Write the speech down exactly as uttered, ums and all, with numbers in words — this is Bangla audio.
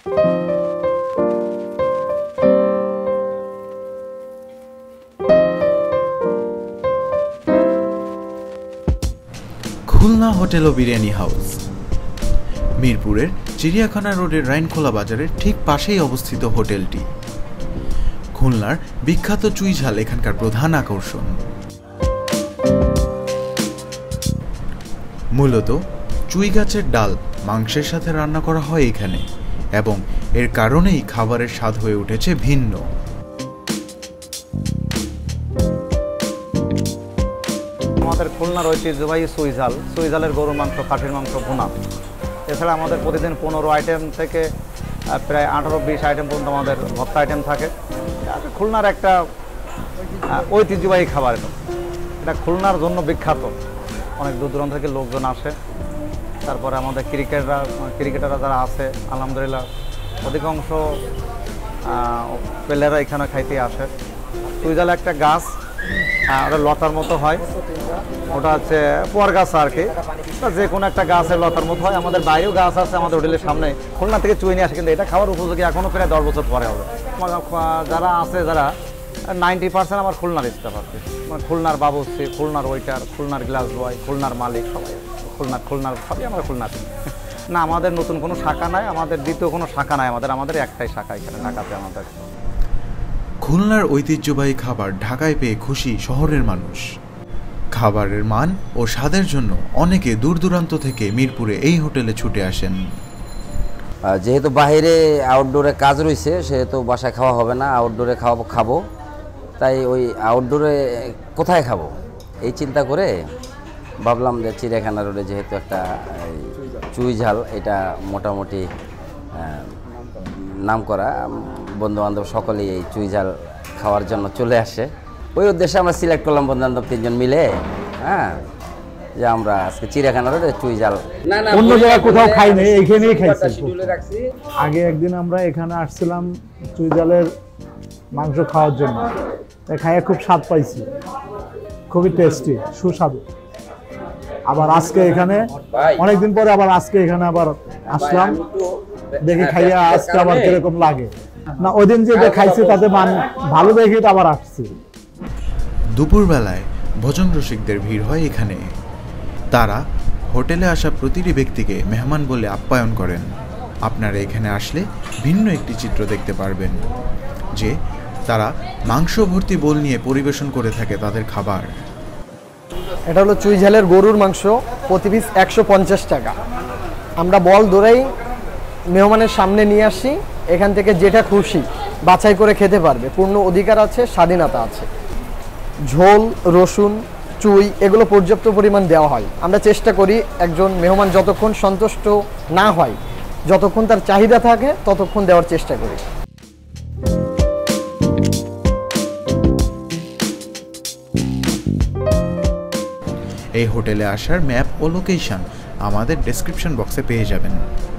খুলনা হোটেল ও বিরিয়ানি হাউস মিরপুরের চিড়িয়াখানা রোডের রাইনখোলা বাজারের ঠিক পাশেই অবস্থিত হোটেলটি। খুলনার বিখ্যাত চুই ঝাল এখানকার প্রধান আকর্ষণ। মূলত চুই গাছের ডাল মাংসের সাথে রান্না করা হয় এখানে, এবং এর কারণেই খাবারের স্বাদ হয়ে উঠেছে ভিন্ন। আমাদের খুলনার ঐতিহ্যবাহী চুই ঝাল, চুই ঝালের গরুর মাংস, খাসির মাংস ভুনা। এছাড়া আমাদের প্রতিদিন পনেরো আইটেম থেকে প্রায় আঠারো বিশ আইটেম পর্যন্ত আমাদের ভর্তা আইটেম থাকে। খুলনার একটা ঐতিহ্যবাহী খাবার, এটা এটা খুলনার জন্য বিখ্যাত। অনেক দূর দূরান্ত থেকে লোকজন আসে। তারপরে আমাদের ক্রিকেটাররা ক্রিকেটাররা যারা আছে, আলহামদুলিল্লাহ অধিকাংশ প্লেয়াররা এখানে খাইতে আসে। চুই ঝাল একটা গাছ, ওটা লতার মতো হয়, ওটা হচ্ছে পর গাছ আর কি, যে কোনো একটা গাছের লতার মতো হয়। আমাদের বাইরেও গাছ আছে আমাদের হোটেলের সামনে, খুলনা থেকে চুই নিয়ে আসে, কিন্তু এটা খাওয়ার উপযোগী এখনও প্রায় দশ বছর পরে হবে। যারা আছে যারা নাইনটি পার্সেন্ট আমার খুলনার স্টাফ আছে, খুলনার বাবুর্চি, খুলনার ওয়েটার, খুলনার গ্লাস বয়, খুলনার মালিক, সবাই খুলনার খুলনার সবই আমরা খুলনার। না, আমাদের নতুন কোনো শাখা নাই, আমাদের দ্বিতীয় কোনো শাখা নাই, আমাদের আমাদের একটাই শাখা এখানে ঢাকাতে আমাদের। খুলনার ঐতিহ্যবাহী খাবার ঢাকায় পেয়ে খুশি শহরের মানুষ। খাবারের মান ও স্বাদের জন্য অনেকে দূর দূরান্ত থেকে মিরপুরে এই হোটেলে ছুটে আসেন। যেহেতু বাইরে আউটডোরে কাজ রয়েছে, সেহেতু বাসায় খাওয়া হবে না, আউটডোরে খাওয়াবো খাবো তাই ওই আউটডোরে কোথায় খাবো এই চিন্তা করে ভাবলাম যে চিড়িয়াখানা রোডে যেহেতু একটা চুই ঝাল, এটা মোটামুটি নাম করা, বন্ধুবান্ধব সকলেই এই চুই ঝাল খাওয়ার জন্য চলে আসে। ওই উদ্দেশ্যে আমরা সিলেক্ট করলাম বন্ধুবান্ধব তিনজন মিলে, হ্যাঁ, যে আমরা আজকে চিড়িয়াখানা রোডে চুই ঝাল অন্য জায়গায় কোথাও খাই নাই, এইখানেই খাইছি। আগে একদিন আমরা এখানে আসছিলাম চুই ঝালের মাংস খাওয়ার জন্য, খাইয়ে খুব স্বাদ পাইছি, খুবই টেস্টি, সুস্বাদু। আবার আজকে এখানে অনেকদিন পরে আবার আজকে এখানে আবার আসলাম, দেখি খাইয়া আজকে আবার কিরকম লাগে। না, ওই দিন যে খাইছি তাতে মান ভালো দেখে আবার আসছি। দুপুরবেলায় ভোজন রসিকদের ভিড় হয় এখানে। তারা হোটেলে আসা প্রতিটি ব্যক্তিকে মেহমান বলে আপ্যায়ন করেন। আপনারা এখানে আসলে ভিন্ন একটি চিত্র দেখতে পারবেন, যে তারা মাংস ভর্তি বোল নিয়ে পরিবেশন করে থাকে তাদের খাবার। এটা হলো চুই ঝালের গরুর মাংস, প্রতি পিস একশো পঞ্চাশ টাকা। আমরা বল ধরেই মেহমানের সামনে নিয়ে আসি, এখান থেকে যেটা খুশি বাছাই করে খেতে পারবে, পূর্ণ অধিকার আছে, স্বাধীনতা আছে। ঝোল, রসুন, চুই এগুলো পর্যাপ্ত পরিমাণ দেওয়া হয়। আমরা চেষ্টা করি একজন মেহমান যতক্ষণ সন্তুষ্ট না হয়, যতক্ষণ তার চাহিদা থাকে ততক্ষণ দেওয়ার চেষ্টা করি। এই হোটেলে আসার ম্যাপ ও লোকেশন আমাদের ডেসক্রিপশন বক্সে পেয়ে যাবেন।